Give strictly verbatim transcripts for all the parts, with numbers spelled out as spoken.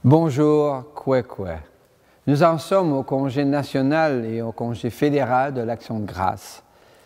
Bonjour, Kwekwe. Nous en sommes au congé national et au congé fédéral de l'Action de grâce.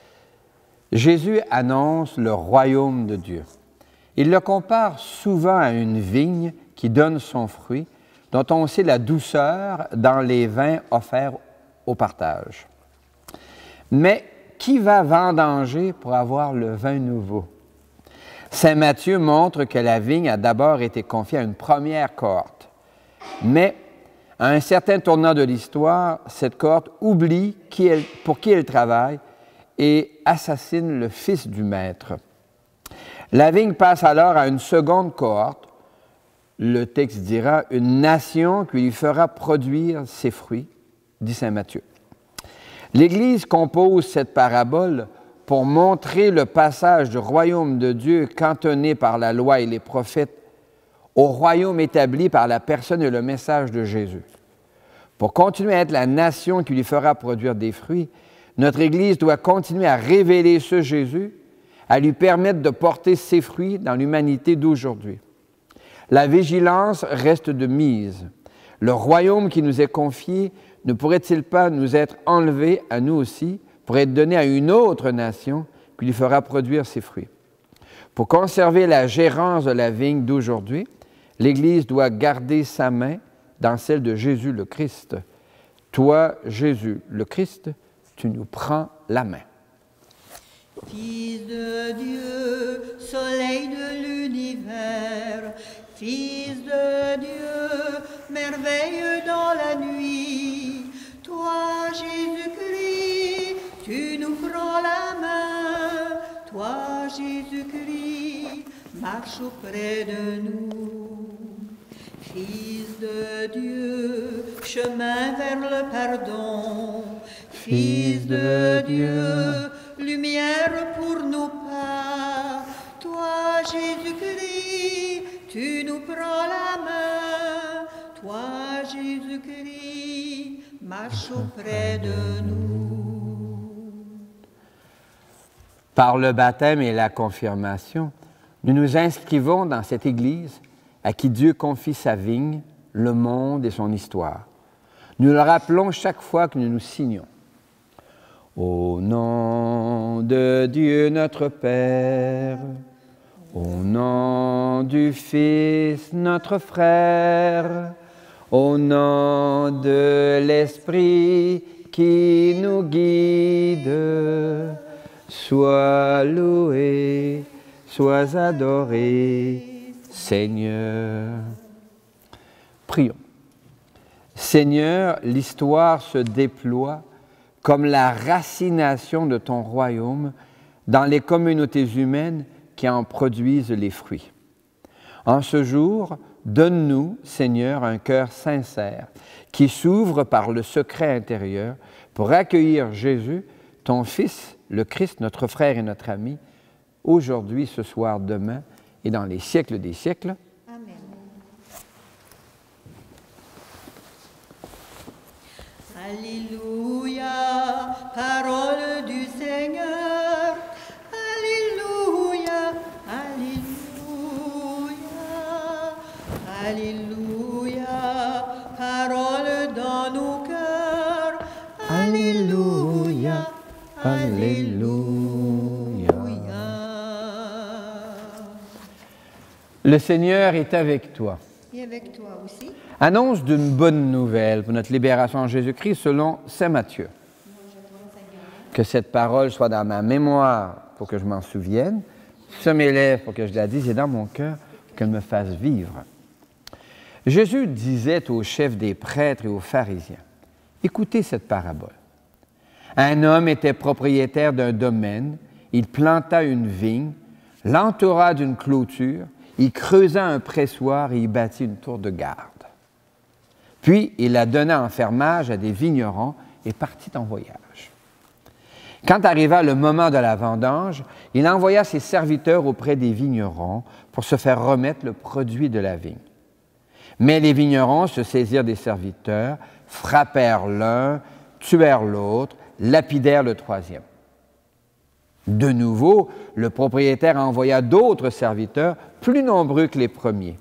Jésus annonce le royaume de Dieu. Il le compare souvent à une vigne qui donne son fruit, dont on sait la douceur dans les vins offerts au partage. Mais qui va vendanger pour avoir le vin nouveau? Saint Matthieu montre que la vigne a d'abord été confiée à une première cohorte. Mais, à un certain tournant de l'histoire, cette cohorte oublie qui elle, pour qui elle travaille et assassine le fils du maître. La vigne passe alors à une seconde cohorte, le texte dira « une nation qui lui fera produire ses fruits », dit saint Matthieu. L'Église compose cette parabole pour montrer le passage du royaume de Dieu cantonné par la loi et les prophètes au royaume établi par la personne et le message de Jésus. Pour continuer à être la nation qui lui fera produire des fruits, notre Église doit continuer à révéler ce Jésus, à lui permettre de porter ses fruits dans l'humanité d'aujourd'hui. La vigilance reste de mise. Le royaume qui nous est confié ne pourrait-il pas nous être enlevé à nous aussi pour être donné à une autre nation qui lui fera produire ses fruits? Pour conserver la gérance de la vigne d'aujourd'hui, l'Église doit garder sa main dans celle de Jésus le Christ. Toi, Jésus le Christ, tu nous prends la main. Fils de Dieu, soleil de l'univers, Fils de Dieu, merveille dans la nuit, toi, Jésus-Christ, tu nous prends la main, toi, Jésus-Christ, marche auprès de nous. Fils de Dieu, chemin vers le pardon, Fils de Dieu, lumière pour nos pas, toi, Jésus-Christ, tu nous prends la main, toi, Jésus-Christ, marche auprès de nous. Par le baptême et la confirmation, nous nous inscrivons dans cette Église à qui Dieu confie sa vigne, le monde et son histoire. Nous le rappelons chaque fois que nous nous signons. Au nom de Dieu notre Père, au nom du Fils notre frère, au nom de l'Esprit qui nous guide, sois loué, sois adoré, Seigneur. Prions. Seigneur, l'histoire se déploie comme la racination de ton royaume dans les communautés humaines qui en produisent les fruits. En ce jour, donne-nous, Seigneur, un cœur sincère qui s'ouvre par le secret intérieur pour accueillir Jésus, ton Fils, le Christ, notre frère et notre ami, aujourd'hui, ce soir, demain et dans les siècles des siècles. Amen. Alléluia, parole du Seigneur. Alléluia, Alléluia, Alléluia, parole dans nos cœurs. Alléluia, Alléluia. Le Seigneur est avec toi. Et avec toi aussi. Annonce d'une bonne nouvelle pour notre libération en Jésus-Christ selon saint Matthieu. Que cette parole soit dans ma mémoire pour que je m'en souvienne, sur mes lèvres pour que je la dise et dans mon cœur pour qu'elle me fasse vivre. Jésus disait aux chefs des prêtres et aux pharisiens, écoutez cette parabole. Un homme était propriétaire d'un domaine, il planta une vigne, l'entoura d'une clôture, il creusa un pressoir et y bâtit une tour de garde. Puis, il la donna en fermage à des vignerons et partit en voyage. Quand arriva le moment de la vendange, il envoya ses serviteurs auprès des vignerons pour se faire remettre le produit de la vigne. Mais les vignerons se saisirent des serviteurs, frappèrent l'un, tuèrent l'autre, lapidèrent le troisième. De nouveau, le propriétaire envoya d'autres serviteurs, plus nombreux que les premiers.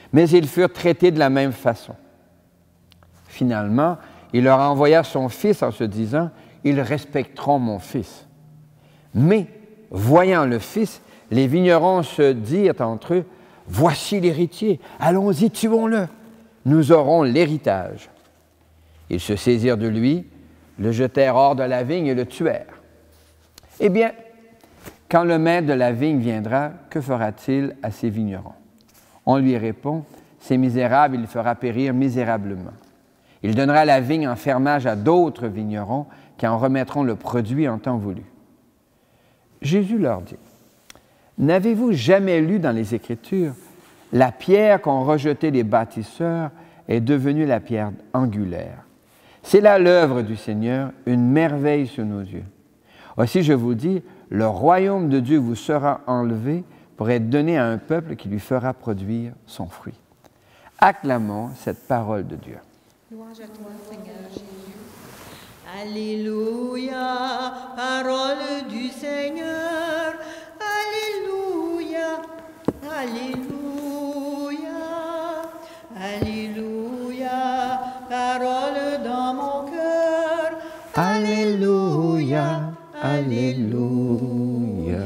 Mais ils furent traités de la même façon. Finalement, il leur envoya son fils en se disant, « Ils respecteront mon fils. » Mais, voyant le fils, les vignerons se dirent entre eux, « Voici l'héritier, allons-y, tuons-le, nous aurons l'héritage. » Ils se saisirent de lui, le jetèrent hors de la vigne et le tuèrent. Eh bien, quand le maître de la vigne viendra, que fera-t-il à ces vignerons? On lui répond, « Ces misérables, il fera périr misérablement. Il donnera la vigne en fermage à d'autres vignerons qui en remettront le produit en temps voulu. » Jésus leur dit, « N'avez-vous jamais lu dans les Écritures, la pierre qu'ont rejetée les bâtisseurs est devenue la pierre angulaire. C'est là l'œuvre du Seigneur, une merveille sous nos yeux. Aussi, je vous dis, le royaume de Dieu vous sera enlevé pour être donné à un peuple qui lui fera produire son fruit. » Acclamons cette parole de Dieu. Louange à toi, Seigneur Jésus. Alléluia, parole du Seigneur. Alléluia, Alléluia, Alléluia, parole dans mon cœur. Alléluia, Alléluia.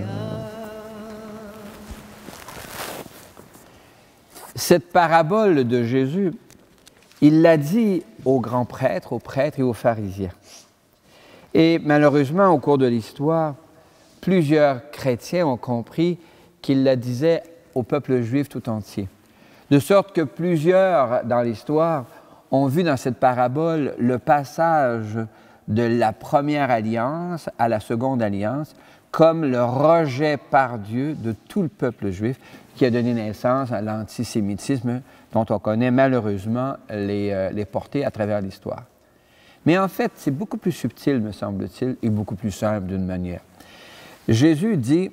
Cette parabole de Jésus, il l'a dit aux grands prêtres, aux prêtres et aux pharisiens. Et malheureusement, au cours de l'histoire, plusieurs chrétiens ont compris qu'il la disait au peuple juif tout entier. De sorte que plusieurs, dans l'histoire, ont vu dans cette parabole le passage de la première alliance à la seconde alliance, comme le rejet par Dieu de tout le peuple juif qui a donné naissance à l'antisémitisme dont on connaît malheureusement les, euh, les portées à travers l'histoire. Mais en fait, c'est beaucoup plus subtil, me semble-t-il, et beaucoup plus simple d'une manière. Jésus dit,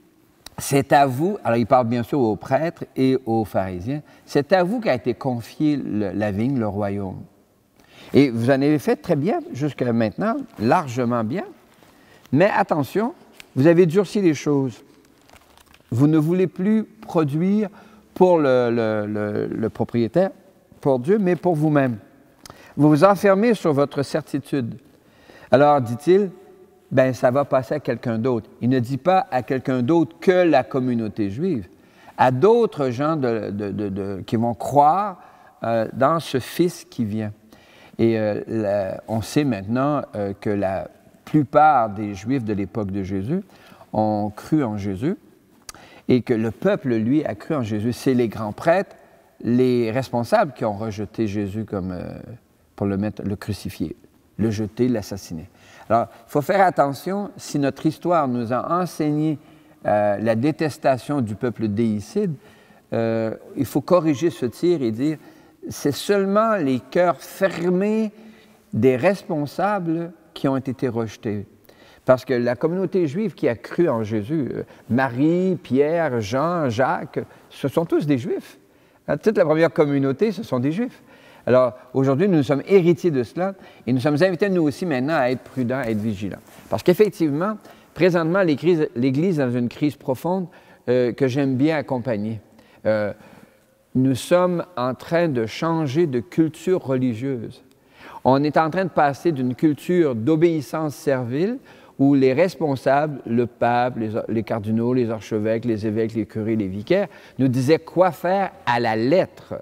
c'est à vous, alors il parle bien sûr aux prêtres et aux pharisiens, c'est à vous qu'a été confié le, la vigne, le royaume. Et vous en avez fait très bien jusqu'à maintenant, largement bien, mais attention, vous avez durci les choses. Vous ne voulez plus produire pour le, le, le, le propriétaire, pour Dieu, mais pour vous-même. Vous vous enfermez sur votre certitude. Alors, dit-il, ben ça va passer à quelqu'un d'autre. Il ne dit pas à quelqu'un d'autre que la communauté juive, à d'autres gens de, de, de, de, qui vont croire euh, dans ce Fils qui vient. Et euh, la, on sait maintenant euh, que la plupart des Juifs de l'époque de Jésus ont cru en Jésus, et que le peuple, lui, a cru en Jésus. C'est les grands prêtres, les responsables qui ont rejeté Jésus comme, euh, pour le, mettre, le crucifier, le jeter, l'assassiner. Alors, il faut faire attention, si notre histoire nous a enseigné euh, la détestation du peuple déicide, euh, il faut corriger ce tir et dire, c'est seulement les cœurs fermés des responsables qui ont été rejetés. Parce que la communauté juive qui a cru en Jésus, Marie, Pierre, Jean, Jacques, ce sont tous des Juifs. Toute la première communauté, ce sont des Juifs. Alors, aujourd'hui, nous sommes héritiers de cela et nous sommes invités, nous aussi, maintenant, à être prudents, à être vigilants. Parce qu'effectivement, présentement, l'Église est dans une crise profonde euh, que j'aime bien accompagner. Euh, nous sommes en train de changer de culture religieuse. On est en train de passer d'une culture d'obéissance servile où les responsables, le pape, les, les cardinaux, les archevêques, les évêques, les curés, les vicaires, nous disaient quoi faire à la lettre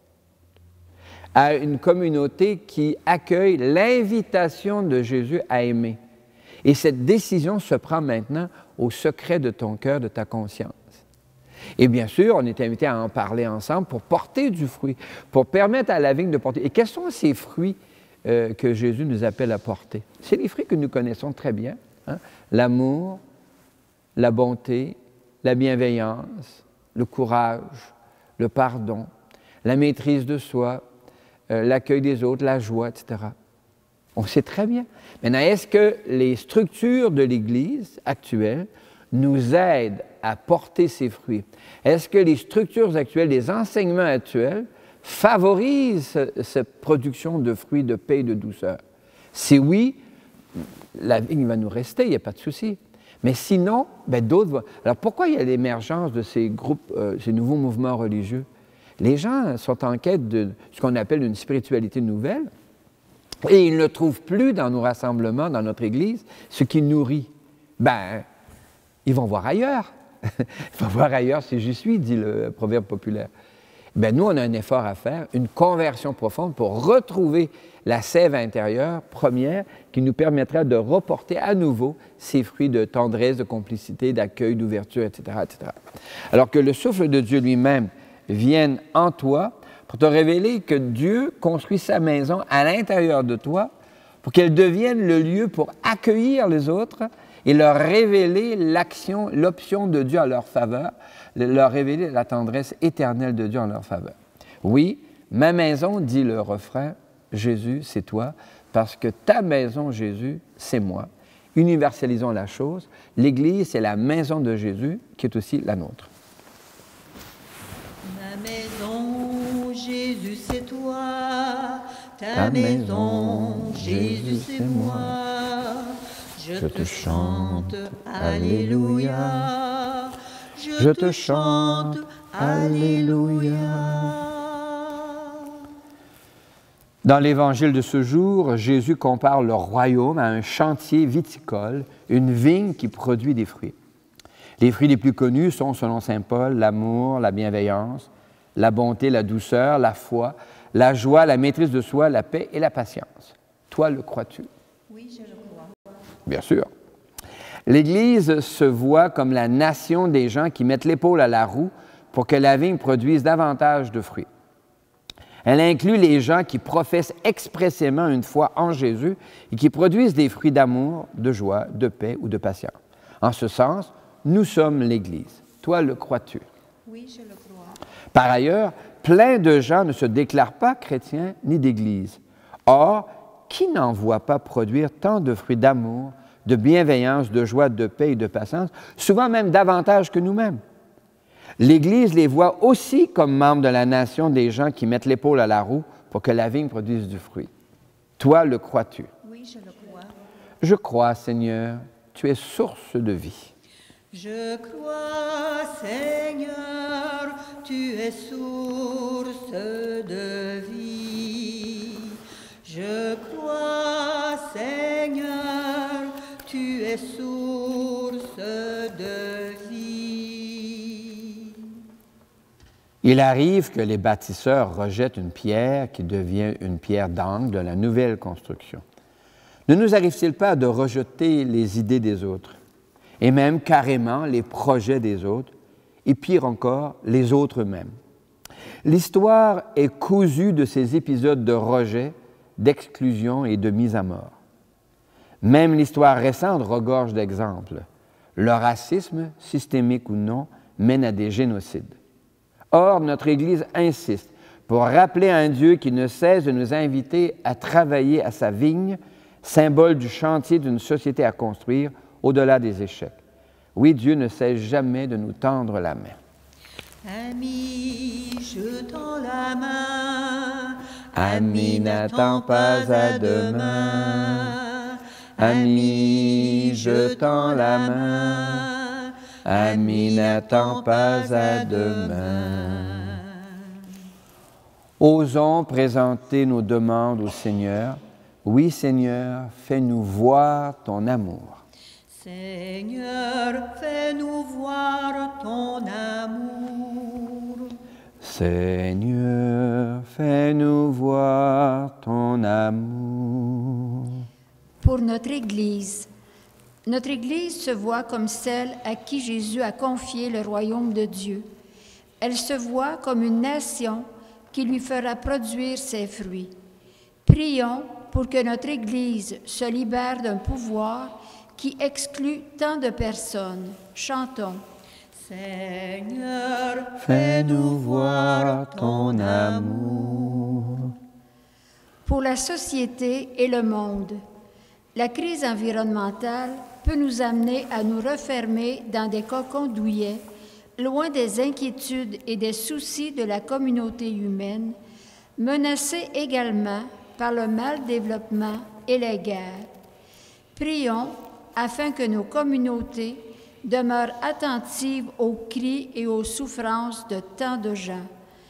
à une communauté qui accueille l'invitation de Jésus à aimer. Et cette décision se prend maintenant au secret de ton cœur, de ta conscience. Et bien sûr, on est invité à en parler ensemble pour porter du fruit, pour permettre à la vigne de porter. Et quels sont ces fruits euh, que Jésus nous appelle à porter? C'est les fruits que nous connaissons très bien. Hein? L'amour, la bonté, la bienveillance, le courage, le pardon, la maîtrise de soi, euh, l'accueil des autres, la joie, et cetera. On sait très bien. Maintenant, est-ce que les structures de l'Église actuelle nous aident à porter ces fruits? Est-ce que les structures actuelles, les enseignements actuels favorisent cette production de fruits de paix et de douceur? Si oui, la vigne va nous rester, il n'y a pas de souci. Mais sinon, ben, d'autres vont... Alors pourquoi il y a l'émergence de ces groupes, euh, ces nouveaux mouvements religieux? Les gens sont en quête de ce qu'on appelle une spiritualité nouvelle et ils ne trouvent plus dans nos rassemblements, dans notre Église, ce qui nourrit. Ben, ils vont voir ailleurs. Ils vont voir ailleurs si j'y suis, dit le proverbe populaire. Ben, nous, on a un effort à faire, une conversion profonde pour retrouver la sève intérieure première qui nous permettra de reporter à nouveau ces fruits de tendresse, de complicité, d'accueil, d'ouverture, et cetera, et cetera. Alors que le souffle de Dieu lui-même vienne en toi pour te révéler que Dieu construit sa maison à l'intérieur de toi pour qu'elle devienne le lieu pour accueillir les autres et leur révéler l'action, l'option de Dieu en leur faveur, leur révéler la tendresse éternelle de Dieu en leur faveur. Oui, ma maison, dit le refrain, Jésus, c'est toi, parce que ta maison, Jésus, c'est moi. Universalisons la chose. L'Église, c'est la maison de Jésus qui est aussi la nôtre. Ma maison, Jésus, c'est toi. Ta, Ta maison, maison, Jésus, Jésus, c'est c'est moi. Je, Je te te chante, chante, Alléluia. Je te chante, Alléluia. Dans l'Évangile de ce jour, Jésus compare le royaume à un chantier viticole, une vigne qui produit des fruits. Les fruits les plus connus sont, selon saint Paul, l'amour, la bienveillance, la bonté, la douceur, la foi, la joie, la maîtrise de soi, la paix et la patience. Toi, le crois-tu? Oui, je le crois. Bien sûr. L'Église se voit comme la nation des gens qui mettent l'épaule à la roue pour que la vigne produise davantage de fruits. Elle inclut les gens qui professent expressément une foi en Jésus et qui produisent des fruits d'amour, de joie, de paix ou de patience. En ce sens, nous sommes l'Église. Toi, le crois-tu? Oui, je le crois. Par ailleurs, plein de gens ne se déclarent pas chrétiens ni d'Église. Or, qui n'en voit pas produire tant de fruits d'amour, de bienveillance, de joie, de paix et de patience, souvent même davantage que nous-mêmes? L'Église les voit aussi comme membres de la nation des gens qui mettent l'épaule à la roue pour que la vigne produise du fruit. Toi, le crois-tu? Oui, je le crois. Je crois, Seigneur, tu es source de vie. Je crois, Seigneur, tu es source de vie. Je crois, Seigneur, tu es source de vie. Il arrive que les bâtisseurs rejettent une pierre qui devient une pierre d'angle de la nouvelle construction. Ne nous arrive-t-il pas de rejeter les idées des autres, et même carrément les projets des autres, et pire encore, les autres mêmes? L'histoire est cousue de ces épisodes de rejet, d'exclusion et de mise à mort. Même l'histoire récente regorge d'exemples. Le racisme, systémique ou non, mène à des génocides. Or, notre Église insiste pour rappeler un Dieu qui ne cesse de nous inviter à travailler à sa vigne, symbole du chantier d'une société à construire au-delà des échecs. Oui, Dieu ne cesse jamais de nous tendre la main. Ami, je tends la main. Ami, n'attends pas à demain. Ami, je tends la main. Ami, n'attends pas à demain. Osons présenter nos demandes au Seigneur. Oui, Seigneur, fais-nous voir ton amour. Seigneur, fais-nous voir ton amour. Seigneur, fais-nous voir ton amour. Pour notre Église, notre Église se voit comme celle à qui Jésus a confié le royaume de Dieu. Elle se voit comme une nation qui lui fera produire ses fruits. Prions pour que notre Église se libère d'un pouvoir qui exclut tant de personnes. Chantons. Seigneur, Fais-nous voir ton amour. Pour la société et le monde, la crise environnementale peut nous amener à nous refermer dans des cocons douillets, loin des inquiétudes et des soucis de la communauté humaine, menacée également par le mal-développement et les guerres. Prions afin que nos communautés demeurent attentives aux cris et aux souffrances de tant de gens.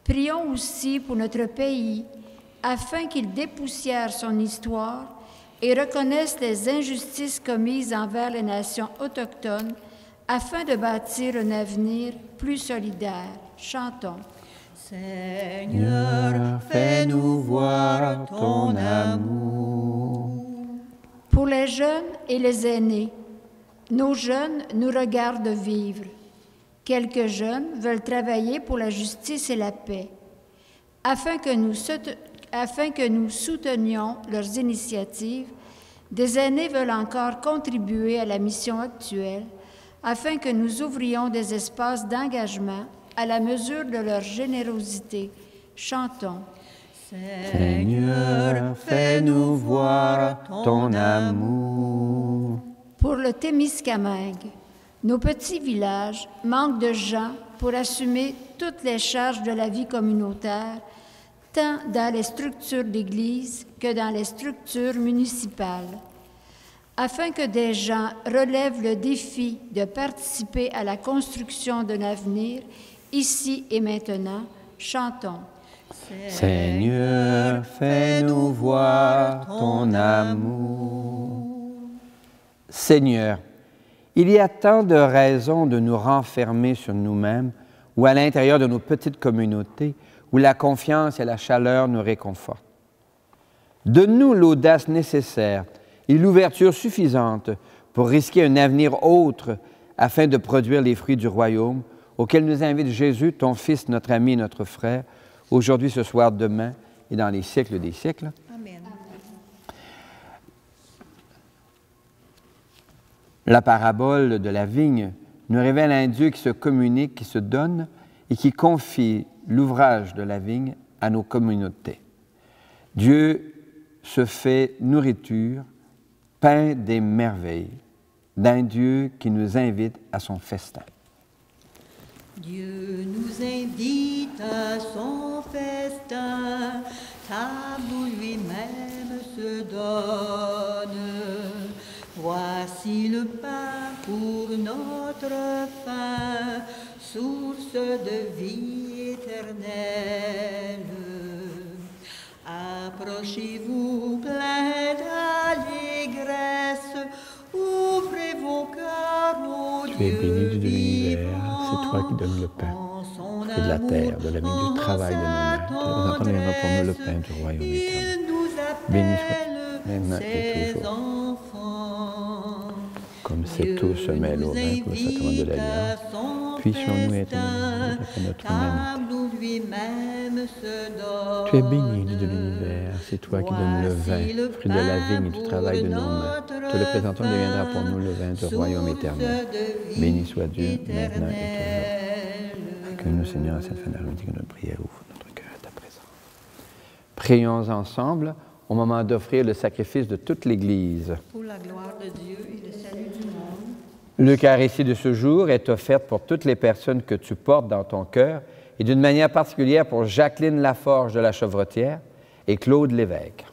Prions aussi pour notre pays, afin qu'il dépoussière son histoire et reconnaisse les injustices commises envers les nations autochtones, afin de bâtir un avenir plus solidaire. Chantons. Seigneur, fais-nous voir ton amour. Pour les jeunes et les aînés, nos jeunes nous regardent vivre. Quelques jeunes veulent travailler pour la justice et la paix. Afin que nous, afin que nous soutenions leurs initiatives, des aînés veulent encore contribuer à la mission actuelle, afin que nous ouvrions des espaces d'engagement à la mesure de leur générosité. Chantons. Seigneur, fais-nous voir ton amour. Pour le Témiscamingue, nos petits villages manquent de gens pour assumer toutes les charges de la vie communautaire, tant dans les structures d'Église que dans les structures municipales. Afin que des gens relèvent le défi de participer à la construction d'un avenir, ici et maintenant, chantons. Seigneur, fais-nous voir ton amour. Seigneur, il y a tant de raisons de nous renfermer sur nous-mêmes ou à l'intérieur de nos petites communautés où la confiance et la chaleur nous réconfortent. Donne-nous l'audace nécessaire et l'ouverture suffisante pour risquer un avenir autre afin de produire les fruits du royaume auquel nous invite Jésus, ton Fils, notre ami et notre frère, aujourd'hui, ce soir, demain et dans les siècles des siècles. Amen. La parabole de la vigne nous révèle un Dieu qui se communique, qui se donne et qui confie l'ouvrage de la vigne à nos communautés. Dieu se fait nourriture, pain des merveilles, d'un Dieu qui nous invite à son festin. Dieu nous invite à son festin, table où lui-même se donne. Voici le pain pour notre faim, source de vie éternelle. Approchez-vous plein d'allégresse, ouvrez vos cœurs au Dieu. Tu es béni de l'univers, c'est toi qui donnes le pain, et de la terre, de la vie, du travail de nos mains. Tu représentes maintenant pour nous le pain du royaume éternel. Béni soit maintenant et toujours. Comme c'est tout se mêle au vin pour le sacrement de l'alliance, puissions-nous être après notre humanité. Tu es béni de l'univers, c'est toi qui donnes le vin, fruit de la vigne et du travail de nos mains. Te le présentant deviendra pour nous le vin du royaume éternel. Béni soit Dieu, maintenant et toujours. Accueille-nous, Seigneur, à cette fin d'après-midi, que notre prière ouvre notre cœur à ta présence. Prions ensemble au moment d'offrir le sacrifice de toute l'Église. Pour la gloire de Dieu et le salut du monde. L'Eucharistie de ce jour est offerte pour toutes les personnes que tu portes dans ton cœur et d'une manière particulière pour Jacqueline Laforge de la Chevretière et Claude Lévesque.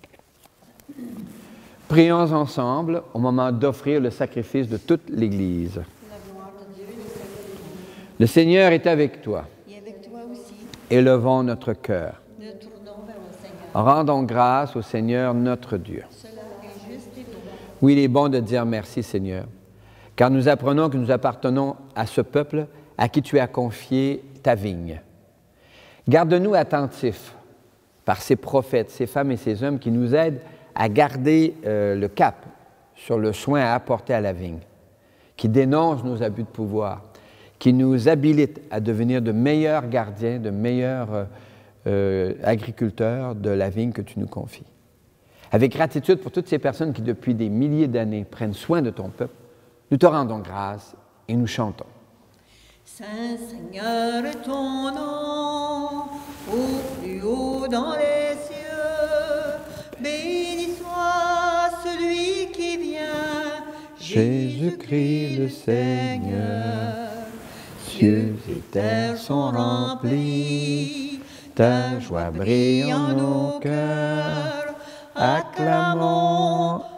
Prions ensemble au moment d'offrir le sacrifice de toute l'Église. La gloire de Dieu et le salut du monde. Le Seigneur est avec toi. Et avec toi aussi, Élevons notre cœur. nous tournons vers le Seigneur. Rendons grâce au Seigneur notre Dieu. Cela est juste et bon. Oui, il est bon de dire merci, Seigneur, car nous apprenons que nous appartenons à ce peuple à qui tu as confié ta vigne. Garde-nous attentifs par ces prophètes, ces femmes et ces hommes qui nous aident à garder euh, le cap sur le soin à apporter à la vigne, qui dénoncent nos abus de pouvoir, qui nous habilitent à devenir de meilleurs gardiens, de meilleurs euh, euh, agriculteurs de la vigne que tu nous confies. Avec gratitude pour toutes ces personnes qui, depuis des milliers d'années, prennent soin de ton peuple, nous te rendons grâce et nous chantons. Saint Seigneur est ton nom, au plus haut dans les cieux. Béni soit celui qui vient, Jésus-Christ le Seigneur. Cieux et terre sont remplis, ta joie brille en nos cœurs. Acclamons,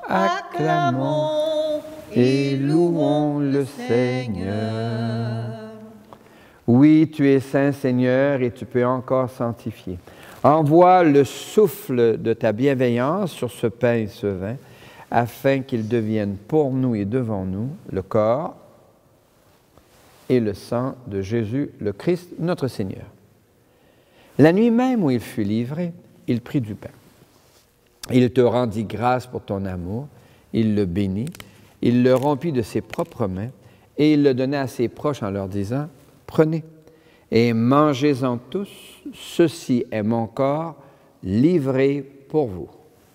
acclamons et louons le Seigneur. Oui, tu es saint, Seigneur, et tu peux encore sanctifier. Envoie le souffle de ta bienveillance sur ce pain et ce vin, afin qu'ils deviennent pour nous et devant nous le corps et le sang de Jésus, le Christ, notre Seigneur. La nuit même où il fut livré, il prit du pain. Il te rendit grâce pour ton amour, il le bénit, il le rompit de ses propres mains, et il le donna à ses proches en leur disant, « Prenez et mangez-en tous, ceci est mon corps livré pour vous. »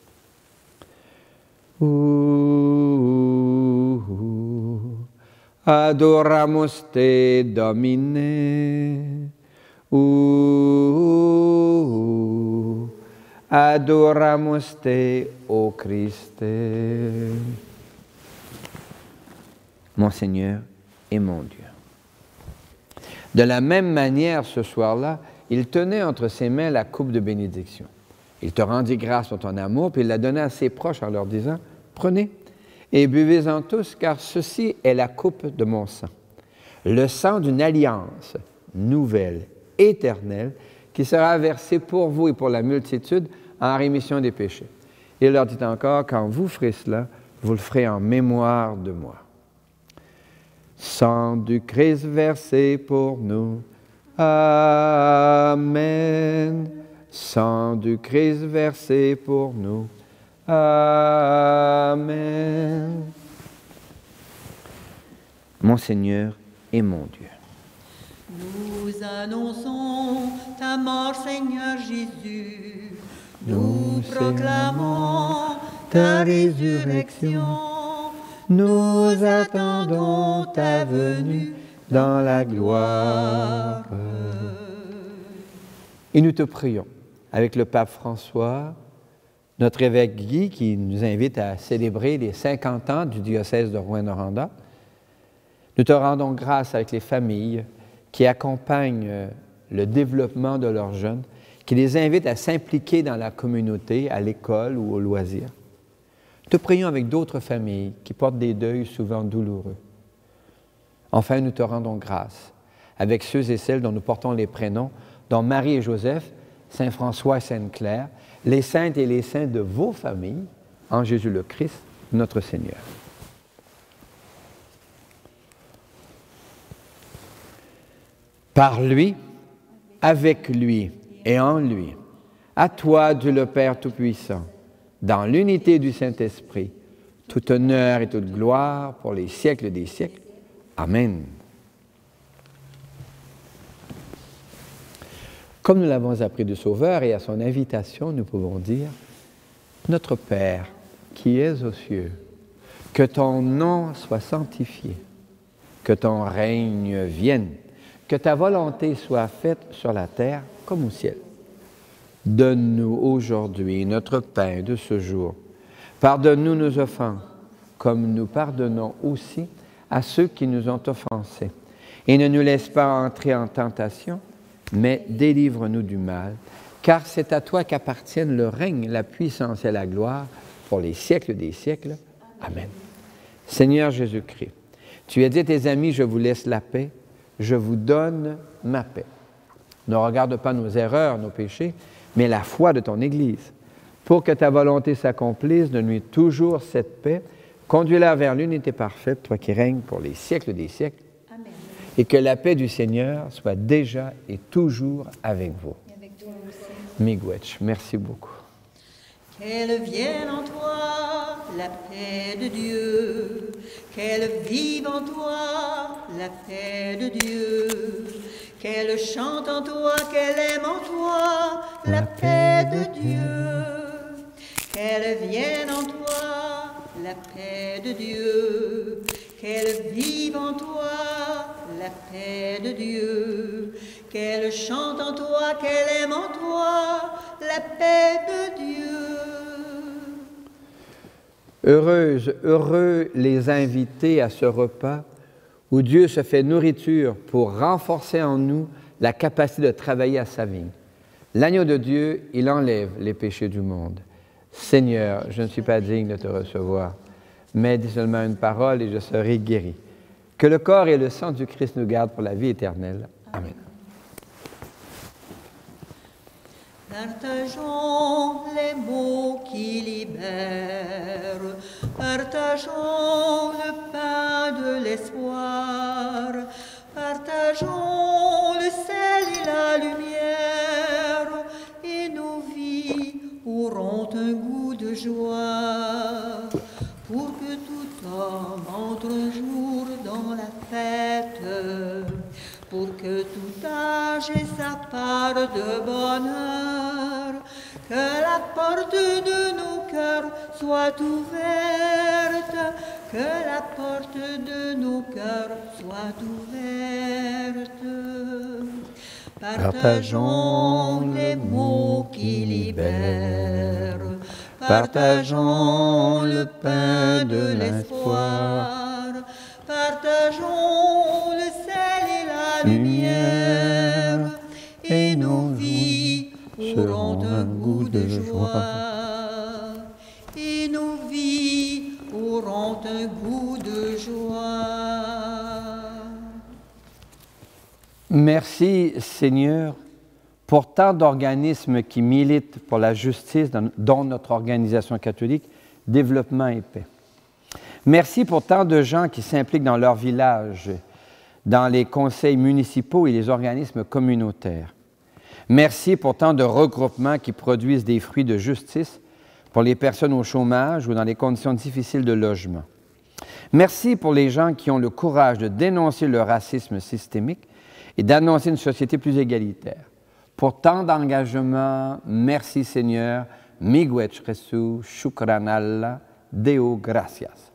Ouh, adoramus te, Domine. Ouh, adoramus te, ô Christe. Mon Seigneur et mon Dieu. De la même manière, ce soir-là, il tenait entre ses mains la coupe de bénédiction. Il te rendit grâce pour ton amour, puis il la donna à ses proches en leur disant, « Prenez et buvez-en tous, car ceci est la coupe de mon sang, le sang d'une alliance nouvelle, éternelle, qui sera versé pour vous et pour la multitude en rémission des péchés. » Il leur dit encore, « Quand vous ferez cela, vous le ferez en mémoire de moi. » Sang du Christ versé pour nous. Amen. Sang du Christ versé pour nous. Amen. Mon Seigneur et mon Dieu. Nous annonçons ta mort, Seigneur Jésus. Nous proclamons ta résurrection. Nous attendons ta venue dans la gloire. Et nous te prions, avec le pape François, notre évêque Guy, qui nous invite à célébrer les cinquante ans du diocèse de Rouyn-Noranda. Nous te rendons grâce avec les familles qui accompagnent le développement de leurs jeunes, qui les invitent à s'impliquer dans la communauté, à l'école ou au loisir. Te prions avec d'autres familles qui portent des deuils souvent douloureux. Enfin, nous te rendons grâce avec ceux et celles dont nous portons les prénoms, dont Marie et Joseph, Saint François et Sainte Claire, les saintes et les saints de vos familles, en Jésus le Christ, notre Seigneur. Par lui, avec lui et en lui, à toi, Dieu le Père Tout-Puissant, dans l'unité du Saint-Esprit, tout honneur et toute gloire pour les siècles des siècles. Amen. Comme nous l'avons appris du Sauveur et à son invitation, nous pouvons dire, « Notre Père, qui es aux cieux, que ton nom soit sanctifié, que ton règne vienne, que ta volonté soit faite sur la terre comme au ciel. Donne-nous aujourd'hui notre pain de ce jour. Pardonne-nous nos offenses, comme nous pardonnons aussi à ceux qui nous ont offensés. Et ne nous laisse pas entrer en tentation, mais délivre-nous du mal, car c'est à toi qu'appartiennent le règne, la puissance et la gloire pour les siècles des siècles. Amen. Seigneur Jésus-Christ, tu as dit à tes amis, je vous laisse la paix, je vous donne ma paix. Ne regarde pas nos erreurs, nos péchés, mais la foi de ton Église. Pour que ta volonté s'accomplisse, donne-lui toujours cette paix, conduis-la vers l'unité parfaite, toi qui règnes pour les siècles des siècles. Amen. Et que la paix du Seigneur soit déjà et toujours avec vous. Et avec toi aussi. Miigwech, merci beaucoup. Qu'elle vienne en toi la paix de Dieu, qu'elle vive en toi la paix de Dieu, qu'elle chante en toi, qu'elle aime en toi la paix de Dieu, qu'elle vienne en toi la paix de Dieu, qu'elle vive en toi la paix de Dieu, qu'elle chante en toi, qu'elle aime en toi la paix de Dieu. Heureuses, heureux les invités à ce repas où Dieu se fait nourriture pour renforcer en nous la capacité de travailler à sa vigne. L'agneau de Dieu, il enlève les péchés du monde. Seigneur, je ne suis pas digne de te recevoir, mais dis seulement une parole et je serai guéri. Que le corps et le sang du Christ nous gardent pour la vie éternelle. Amen. Partageons les mots qui libèrent, partageons le pain de l'espoir, partageons le sel et la lumière, et nos vies auront un goût de joie, pour que tout homme entre un jour dans la fête, pour que tout âge ait sa part de bonheur, que la porte de nos cœurs soit ouverte, que la porte de nos cœurs soit ouverte. Partageons les mots qui libèrent, partageons le pain de l'espoir, partageons le sel et la lumière, et nos vies auront un goût de joie. Et nos vies auront un goût de joie. Merci Seigneur pour tant d'organismes qui militent pour la justice, dont notre organisation catholique, développement et paix. Merci pour tant de gens qui s'impliquent dans leur village, dans les conseils municipaux et les organismes communautaires. Merci pour tant de regroupements qui produisent des fruits de justice pour les personnes au chômage ou dans les conditions difficiles de logement. Merci pour les gens qui ont le courage de dénoncer le racisme systémique et d'annoncer une société plus égalitaire. Pour tant d'engagement, merci Seigneur, miigwech Jesu, shukranallah, Deo gracias.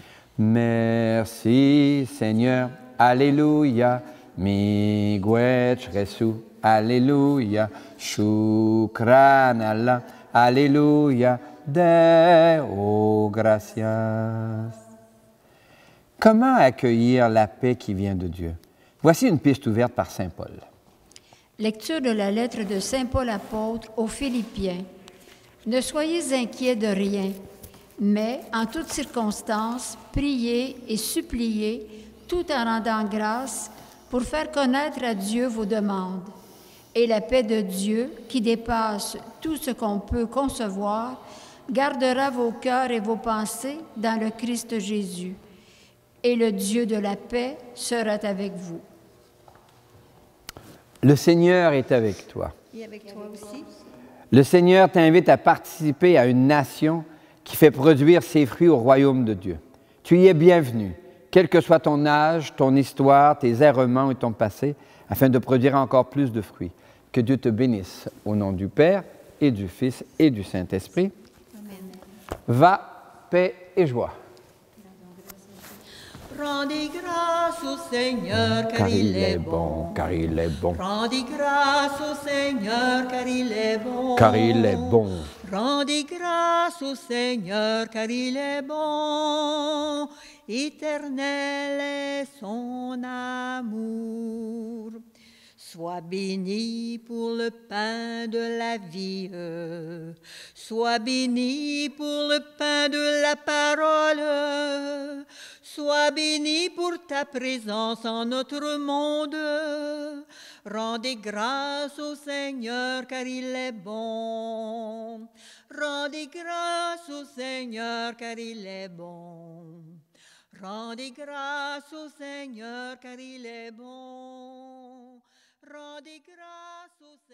Merci Seigneur, alléluia, miigwech Jesu, alléluia, shukranallah, alléluia, Deo gracias. Comment accueillir la paix qui vient de Dieu? Voici une piste ouverte par saint Paul. Lecture de la lettre de saint Paul apôtre aux Philippiens. Ne soyez inquiets de rien, mais en toutes circonstances, priez et suppliez, tout en rendant grâce, pour faire connaître à Dieu vos demandes. Et la paix de Dieu, qui dépasse tout ce qu'on peut concevoir, gardera vos cœurs et vos pensées dans le Christ Jésus. Et le Dieu de la paix sera avec vous. Le Seigneur est avec toi. Et avec toi aussi. Le Seigneur t'invite à participer à une nation qui fait produire ses fruits au royaume de Dieu. Tu y es bienvenu, quel que soit ton âge, ton histoire, tes errements et ton passé, afin de produire encore plus de fruits. Que Dieu te bénisse au nom du Père et du Fils et du Saint-Esprit. Amen. Va, paix et joie. Rendez grâce au Seigneur, car, car il est bon, car il est bon. Rendez grâce au Seigneur, car il est bon, car il est bon. Rendez grâce au Seigneur, car il est bon. Éternel est son amour. Sois béni pour le pain de la vie, sois béni pour le pain de la parole, sois béni pour ta présence en notre monde. Rendez grâce au Seigneur car il est bon. Rendez grâce au Seigneur car il est bon. Rendez grâce au Seigneur car il est bon. Rendez grâce au Seigneur.